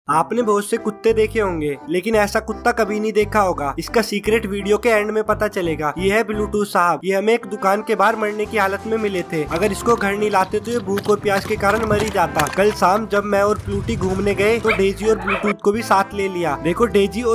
आपने बहुत से कुत्ते देखे होंगे लेकिन ऐसा कुत्ता कभी नहीं देखा होगा। इसका सीक्रेट वीडियो के एंड में पता चलेगा। ये है ब्लूटूथ साहब। ये हमें एक दुकान के बाहर मरने की हालत में मिले थे। अगर इसको घर नहीं लाते तो ये भूख और प्यास के कारण मर ही जाता। कल शाम जब मैं और प्लूटी घूमने गए तो डेजी और ब्लूटूथ को भी साथ ले लिया। देखो डेजी और